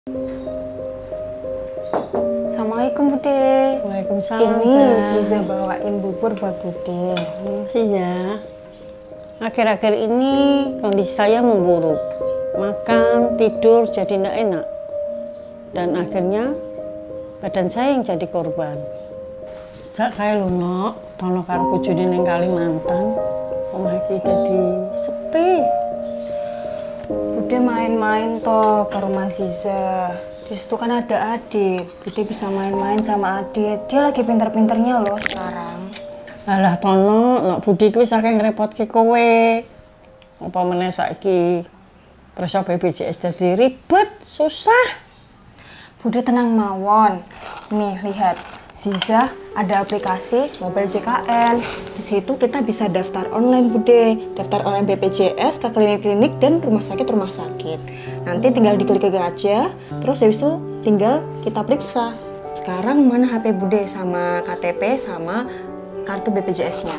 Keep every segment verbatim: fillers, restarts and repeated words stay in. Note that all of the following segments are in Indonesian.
Assalamualaikum Bude. Waalaikumsalam. Ini Ziza bawain bubur buat Bude. Makasih ya. Akhir-akhir ini kondisi saya memburuk. Makan, tidur jadi tidak enak. Dan akhirnya badan saya yang jadi korban. Sejak kayak luno, tono karo bojone ning Kalimantan, omah iki dadi sepi. Bude main-main toh ke rumah Ziza. Di situ kan ada Adit. Bude bisa main-main sama Adit. Dia lagi pinter-pinternya loh sekarang. Alah tono, nak Budi kuwi saking ngrepotke kowe. Apa meneh saiki perso B P J S dadi ribet, susah. Bude tenang mawon. Nih lihat, Ziza ada aplikasi Mobile J K N. Di situ kita bisa daftar online Bude, daftar online B P J S ke klinik-klinik dan rumah sakit-rumah sakit. Nanti tinggal diklik aja, terus habis itu tinggal kita periksa. Sekarang mana H P Bude sama K T P sama kartu B P J S-nya.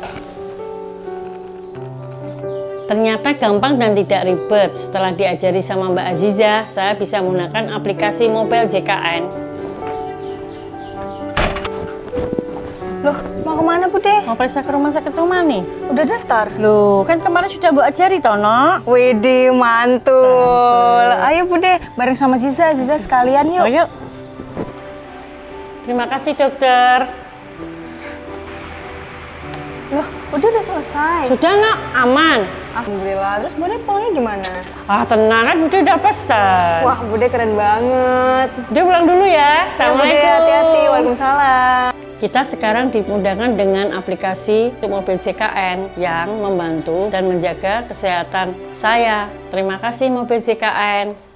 Ternyata gampang dan tidak ribet. Setelah diajari sama Mbak Aziza, saya bisa menggunakan aplikasi Mobile J K N. Loh, mau kemana Bude? Mau periksa ke rumah sakit rumah nih? Udah daftar? Loh, kan kemarin sudah Bu ajari Tono. Widih, mantul. Ayo Bude, bareng sama Ziza, Ziza sekalian yuk. Oh, yuk. Terima kasih dokter. Loh, udah udah selesai. Sudah nak, aman. Alhamdulillah. Terus Bude pulangnya gimana? Ah tenang kan, Bude udah pesan. Wah, Bude keren banget. Bude pulang dulu ya. Assalamualaikum. Ya, Bude, hati-hati. Waalaikumsalam. Kita sekarang dimudahkan dengan aplikasi Mobile J K N yang membantu dan menjaga kesehatan saya. Terima kasih Mobile J K N.